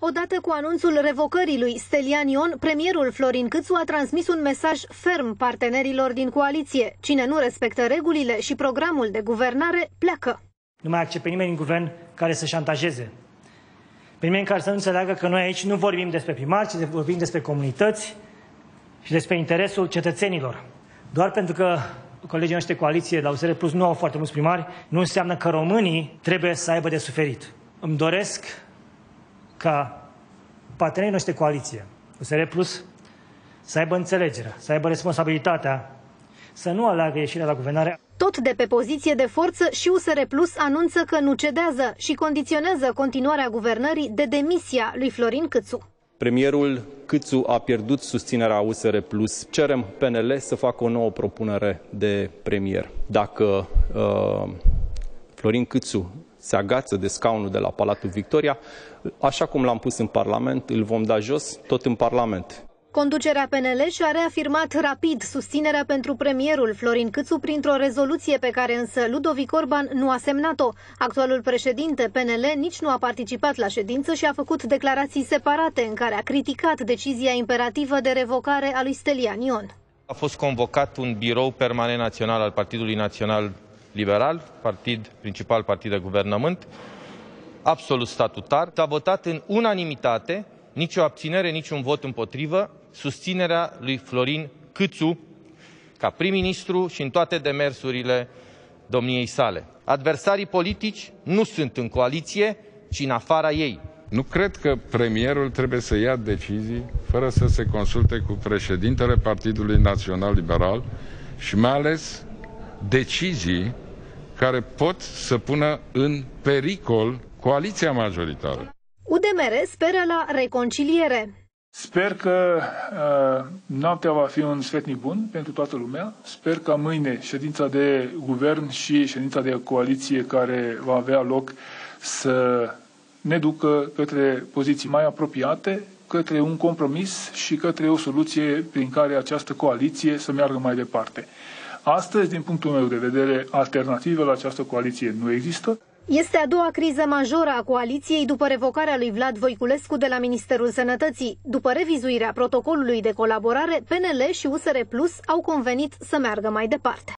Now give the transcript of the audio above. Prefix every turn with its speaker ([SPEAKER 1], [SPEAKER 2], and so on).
[SPEAKER 1] Odată cu anunțul revocării lui Stelian Ion, premierul Florin Câțu a transmis un mesaj ferm partenerilor din coaliție. Cine nu respectă regulile și programul de guvernare, pleacă.
[SPEAKER 2] Nu mai accept pe nimeni în guvern care să șantajeze. Pe nimeni care să nu înțeleagă că noi aici nu vorbim despre primari, ci vorbim despre comunități și despre interesul cetățenilor. Doar pentru că colegii noștri de coaliție la USR Plus nu au foarte mulți primari, nu înseamnă că românii trebuie să aibă de suferit. Îmi doresc ca partenerii noștri de coaliție, USR Plus, să aibă înțelegerea, să aibă responsabilitatea, să nu aleagă ieșirea la guvernare.
[SPEAKER 1] Tot de pe poziție de forță, și USR Plus anunță că nu cedează și condiționează continuarea guvernării de demisia lui Florin Câțu.
[SPEAKER 3] Premierul Câțu a pierdut susținerea USR Plus. Cerem PNL să facă o nouă propunere de premier. Dacă Florin Câțu se agață de scaunul de la Palatul Victoria, așa cum l-am pus în Parlament, îl vom da jos tot în Parlament.
[SPEAKER 1] Conducerea PNL și-a reafirmat rapid susținerea pentru premierul Florin Câțu printr-o rezoluție pe care însă Ludovic Orban nu a semnat-o. Actualul președinte PNL nici nu a participat la ședință și a făcut declarații separate în care a criticat decizia imperativă de revocare a lui Stelian Ion.
[SPEAKER 4] A fost convocat un birou permanent național al Partidului Național Liberal, principal partid de guvernământ, absolut statutar. S-a votat în unanimitate, nicio abținere, niciun vot împotrivă, susținerea lui Florin Câțu ca prim-ministru și în toate demersurile domniei sale. Adversarii politici nu sunt în coaliție, ci în afara ei.
[SPEAKER 5] Nu cred că premierul trebuie să ia decizii fără să se consulte cu președintele Partidului Național Liberal și mai ales decizii care pot să pună în pericol coaliția majoritară.
[SPEAKER 1] UDMR speră la reconciliere.
[SPEAKER 6] Sper că noaptea va fi un sfetnic bun pentru toată lumea. Sper ca mâine ședința de guvern și ședința de coaliție care va avea loc să ne ducă către poziții mai apropiate, către un compromis și către o soluție prin care această coaliție să meargă mai departe. Astăzi, din punctul meu de vedere, alternativă la această coaliție nu există.
[SPEAKER 1] Este a doua criză majoră a coaliției după revocarea lui Vlad Voiculescu de la Ministerul Sănătății. După revizuirea protocolului de colaborare, PNL și USR Plus au convenit să meargă mai departe.